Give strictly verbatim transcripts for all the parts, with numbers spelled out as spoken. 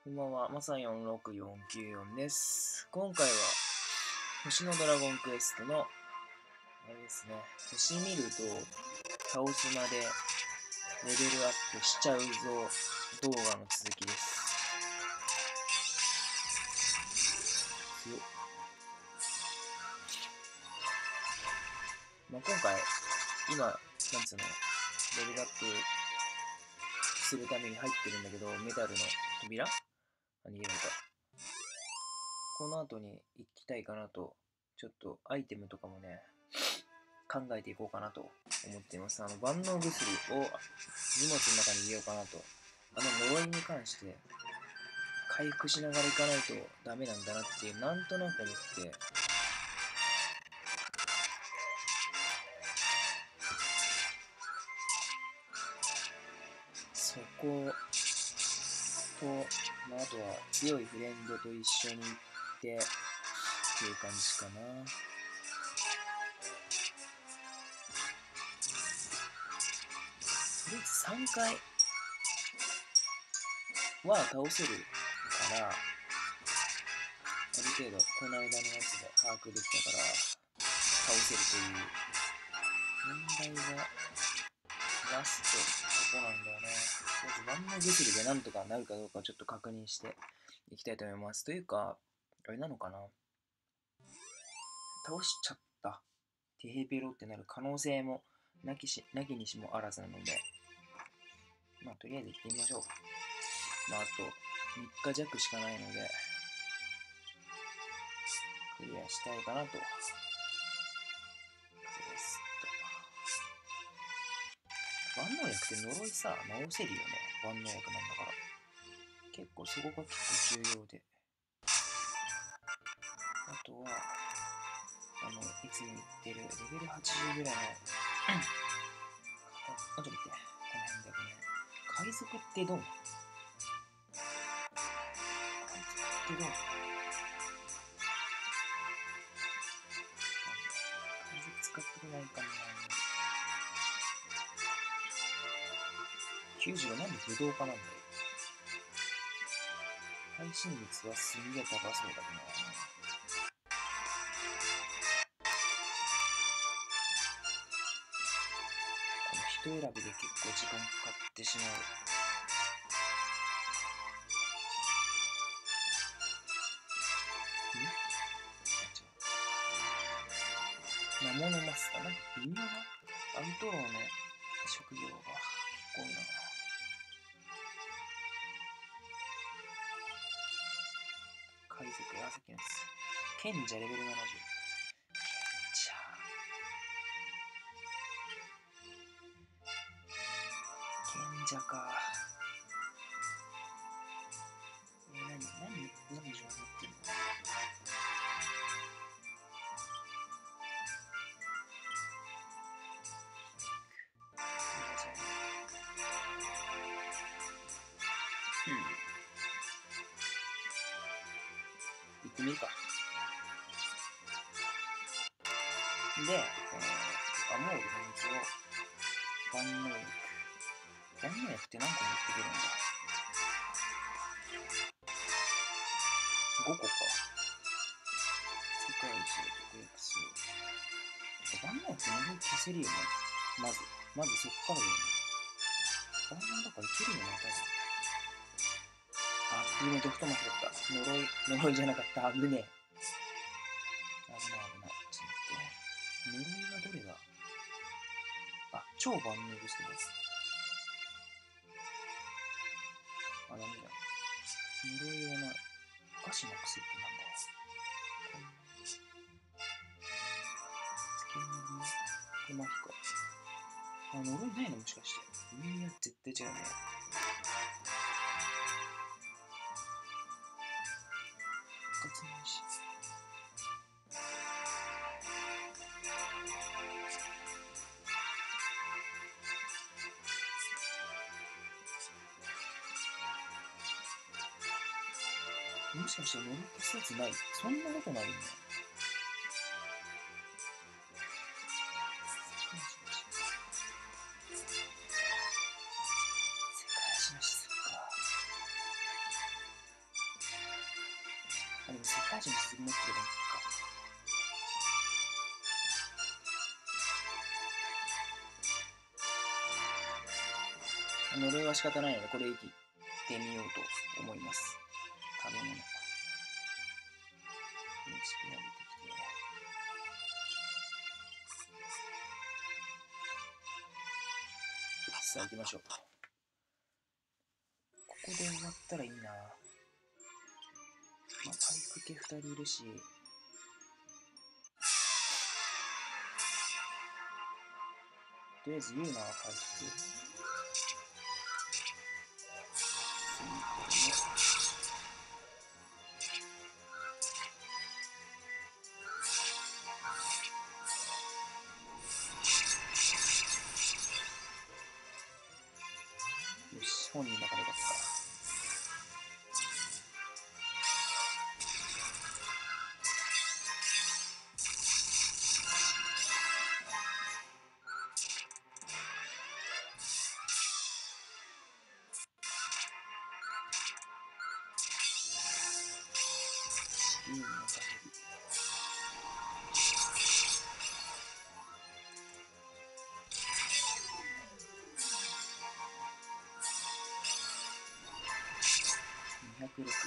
こんばんは、まさよんろくよんきゅうよんです。今回は、星のドラゴンクエストの、あれですね、星見ると倒すまでレベルアップしちゃうぞ動画の続きです。強っ。まあ、今回、今、なんつうの、レベルアップするために入ってるんだけど、メタルの扉あ、逃げられた。この後に行きたいかなと、ちょっとアイテムとかもね、考えていこうかなと思っています。あの、万能薬を荷物の中に入れようかなと。あの呪いに関して、回復しながら行かないとダメなんだなっていう、なんとなく思って、そこと、まあ、あとは強いフレンドと一緒に行ってっていう感じかな。とりあえずさんかいは倒せるから、ある程度この間のやつで把握できたから倒せるという。問題はラストここなんだよね。とりあえず万能薬でなんとかなるかどうかちょっと確認していきたいと思います。というか、あれなのかな、倒しちゃったテヘペロってなる可能性もなきしなきにしもあらずなので、まあとりあえず行ってみましょう。まああとみっか弱しかないのでクリアしたいかなと。クエスト万能薬って呪いさ直せるよね。万能薬なんだから結構そこが結構重要で、あとはあのいつも言ってるレベルはちじゅうぐらいのあ、ちょっと待って、この辺だよね。海賊ってどうなの？海賊ってどうなの？海賊使ってこないかな。きゅうじゅうはなんでブドウかなんだよ。配信率はすんげえ高そうだな。この人選びで結構時間かかってしまう。魔物マスター、なんか微妙なアウトローの職業が結構多いな。海賊、あ、さっきのやつ。賢者レベルななじゅう。賢者。賢者か。えー、何、何、何情報っていうの？うん。行ってみるか。で、このアモールの水を万能薬。万能薬って何個持ってくるんだ？ごこか。世界一の特約数。万能薬って呪い消せるよね。まず。まずそっからだよね。万能だからいけるよね、多分。あ、危ねえ、ドクトマスだった。呪い、呪いじゃなかった。危ねえ。危ない危ない。ちょっと待って。呪いはどれだ？あ、超万能薬です。あ、ダメだ。呪いはない。おかしな癖ってなんだよ。つけ塗り、手巻きか。あ、呪いないのもしかして。上には絶対違うね。復活ないし。もしかして呪い消すやつない？そんなことないよね。世界一のしずくか。 あ、でも世界中に鈴持ってればいいか。呪いは仕方ないので、これ生きてみようと思います。食べ物。エイチピー 上げてきて。さあ行きましょう。ここで終わったらいいな。まあ、回復系ふたりいるし。とりあえずユーナは回復。よし、本人だからよかった。ユーナの叫び。にひゃくろく。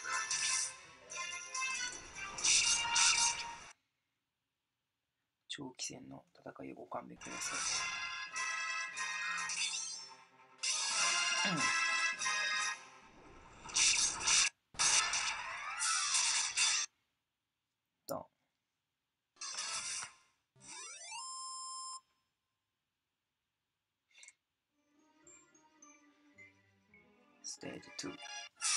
長期戦の戦いをご勘弁ください。うん。ドン。ステージに。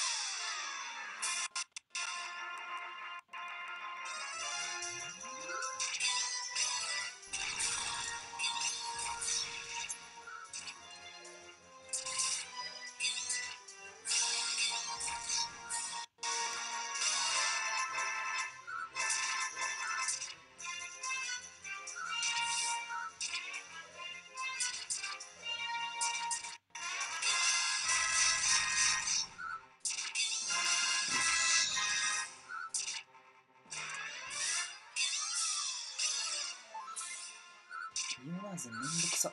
イオナーズめんどくさ。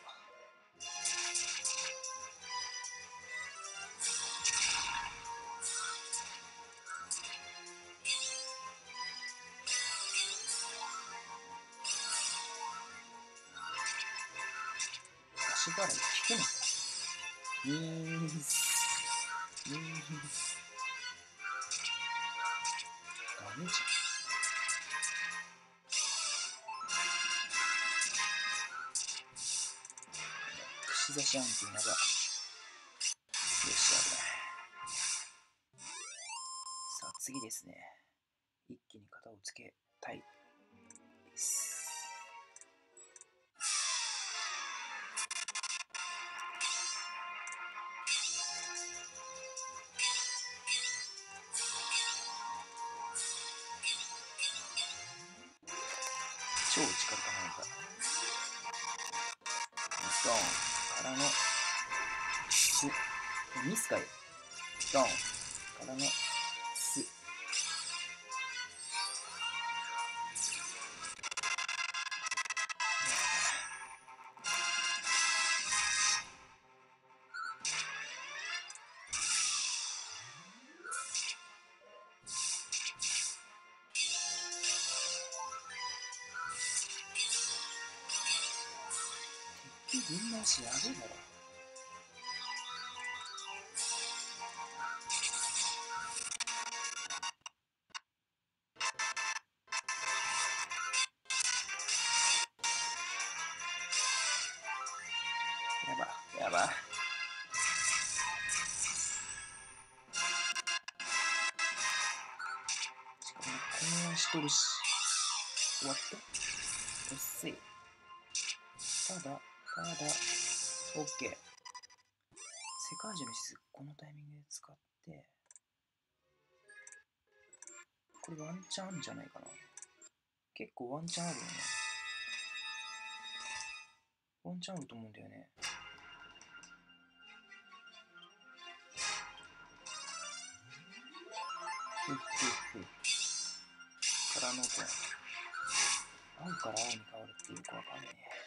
足払い効くの？ニース。ニース。ダメじゃん。串刺しアンティーナが。よし、危ない。さあ、次ですね。一気に型をつけたいです。超力玉なんだ。ドンからのス。ミスかよ。ドンからのス。敵分断しやべえだろ。やばやば。しかも混乱しとるし。終わった。おっせい。ただただ OK。世界中の地図このタイミングで使って、これワンチャンあるんじゃないかな。結構ワンチャンあるよね。ワンチャンあると思うんだよね。ふっふっふ。 空の音。青から青に変わるってよくわかんねえ。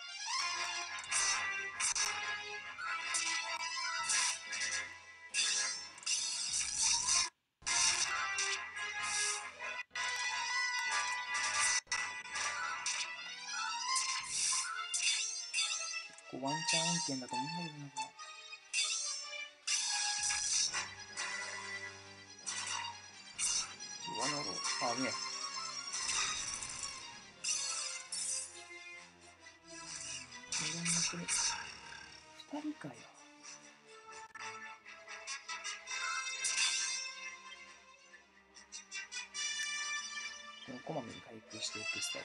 結構ワンチャン案件だと思うんだけどな、これ。うわなろう。あ、ねえ。いろんな国。二人かよ。このこまめに回復していくスタイル。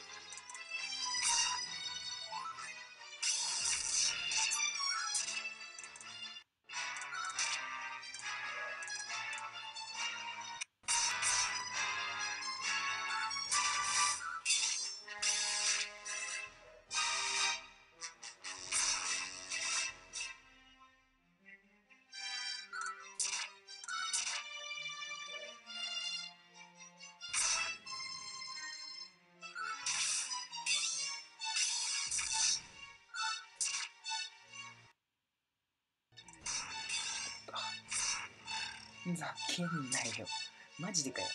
ざけんなよ。マジでかよ。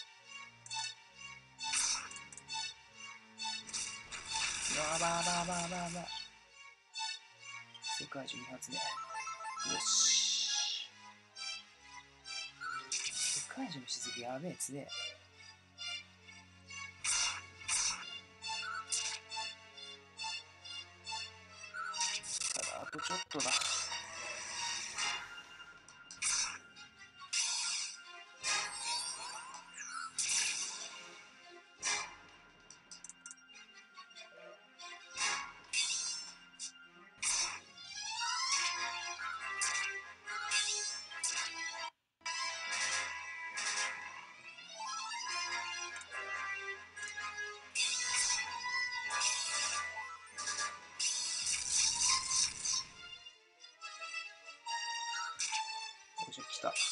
わばばばばば。世界中に発目。よし。世界中の雫やべえつえ。ただあとちょっとだ。よいしょ、来た。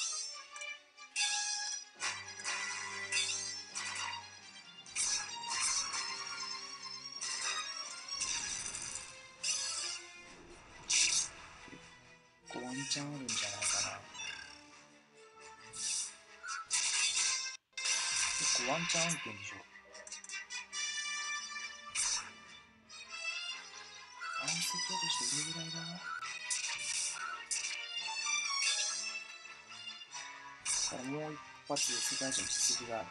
ワンチャンあるんじゃないかな。結構ワンチャン案件でしょ。岩石落としてどれぐらいだ。これもう一発世界中の雫がある。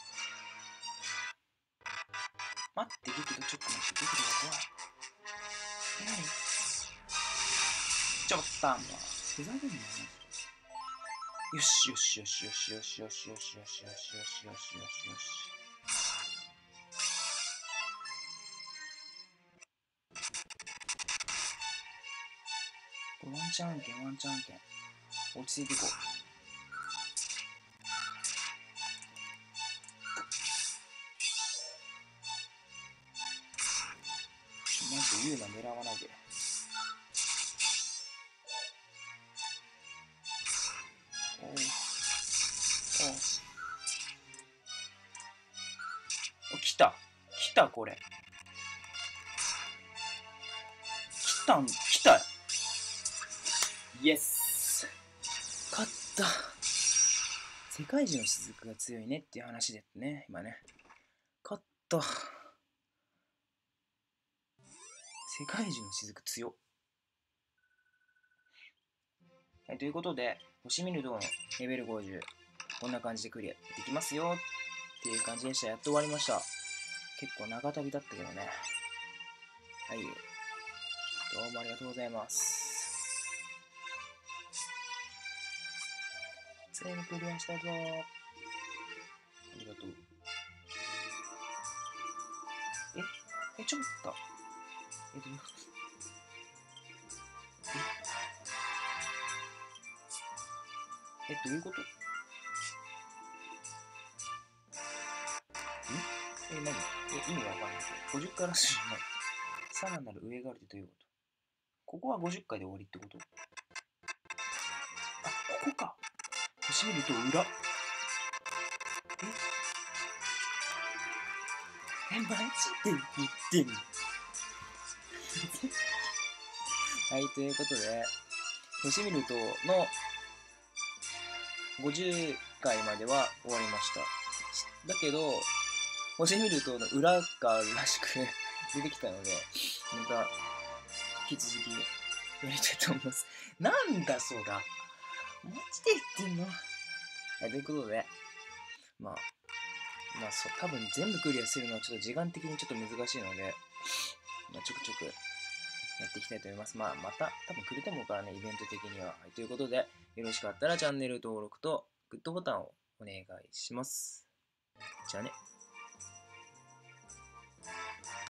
待って、激怒ちょっと待って、激怒が怖い。え、なにちょっとあんまふざけんなよ。よしよしよしよしよしよしよしよしよしよしよしよしよし。これワンチャン案件、ワンチャン案件。落ち着いていこう。マジで言うな、狙わないで。おう。おう。お、来た。来た、これ。来たん、来た。イエス。勝った。世界中の雫が強いねっていう話ですね、今ね。勝った。世界中の雫強っ。はい、ということで、星見る道のレベルごじゅう、こんな感じでクリアできますよっていう感じでした。やっと終わりました。結構長旅だったけどね。はい。どうもありがとうございます。ついにクリアしたぞ。ありがとう。ええ、ちょっと待った。え、どういうこと？ええ、どういうこと？んえ、何？え、意味わかんない。ごじゅっかいラッシュじゃない。さらなる上があるってどういうこと？ここはごじゅっかいで終わりってこと？あ、ここか。星見ると裏。ええ、マジで言ってんのはい、ということで、星見るとのごじゅっかいまでは終わりました。だけど、星見るとの裏がらしく出てきたので、また引き続きやりたいと思います。なんだそうだ。マジで言ってんの。はい、ということで、まあ、まあそう、多分全部クリアするのはちょっと時間的にちょっと難しいので、まあ、ちょくちょくやっていきたいと思います。まあ、また多分来ると思うからね、イベント的には。はい、ということで、よろしかったらチャンネル登録とグッドボタンをお願いします。じゃあね。